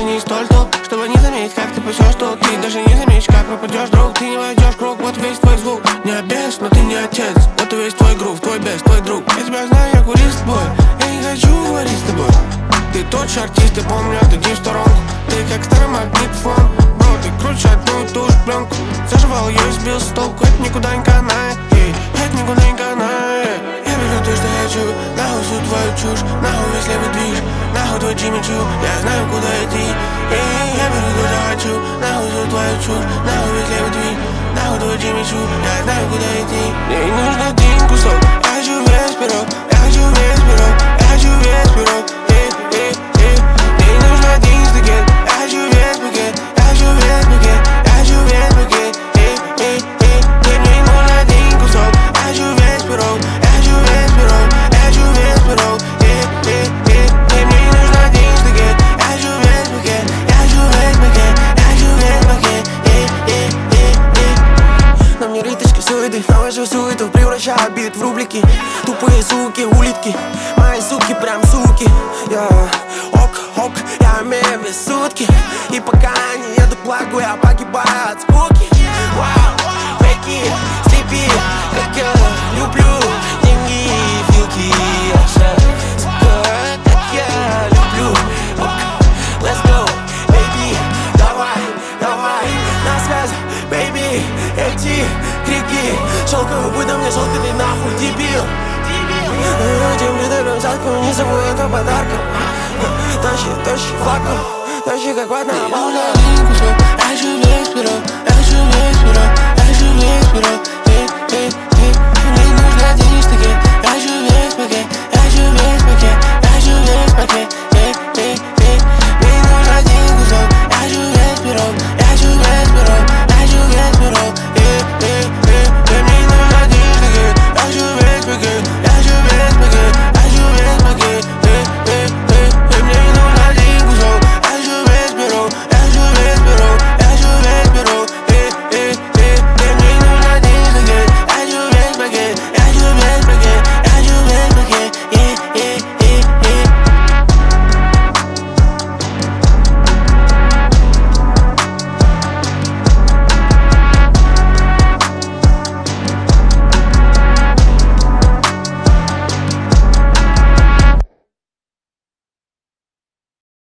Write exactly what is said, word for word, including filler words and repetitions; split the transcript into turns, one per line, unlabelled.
не столь туп, чтобы не заметить, как ты пасешь тут. Ты даже не заметишь, как пропадешь, друг. Ты не войдешь в круг, вот весь твой звук. Не обез, но ты не отец. Вот и весь твой грув, твой бест, твой друг. Я тебя знаю, я курил с тобой. Я не хочу говорить с тобой. Ты тот же артист, я помню, отойди в сторонку. Ты как старый магнитофон. Бро, ты круче одну и ту же пленку. Заживал ее и сбил с толку. Это никуда не канает, ей, это никуда не канает. Я беру то, что хочу, нахуй всю твою чушь. Нахуй весь левый движ, нахуй твой Джимми Чу. Я знаю, куда идти, ей, я беру то, что хочу, нахуй всю твою чушь. Нахуй весь левый движ, нахуй твой Джимми Чу. Я знаю, куда идти. Мне не нужен один кусок, я хочу весь пирог. Я хочу весь пирог, я хочу весь пирог. Ей, ей, ей. Мне не нужен один стакет, я хочу весь пакет. Я хочу весь пакет, я хочу весь пакет. Ей, ей, ей. Мне не нужен один кусок, я хочу весь пирог. Я хочу весь пирог, я хочу весь пирог. Ей, ей, ей. Мне не нужен один стакет, я хочу весь пакет. Я хочу весь пакет, я хочу весь пакет. Ей, ей, ей, ей. На мне риточки суеты, навожу суету, превращаю бит в рублики. Тупые суки, улитки, мои суки прям суки. Я ок, ок, я имею вес сутки. И пока не еду к благу, я погибаю от скуки. Вау, фейки, слепи, как я люблю деньги и филки. Сука, как я люблю. Ок, let's go, baby, давай, давай, на связь, baby. Эти крики, шелковый будь на мне шелка, ты нахуй дебил. Этим бедовым взятком не забудь этого подарка. Тащи, тащи флаком, тащи как ватная волна. Я хочу весь пирог, я хочу весь пирог, я хочу весь пирог. Эй, эй, эй. Мне не нужен один стакет, я хочу весь пакет, я хочу весь пакет, я хочу весь пакет.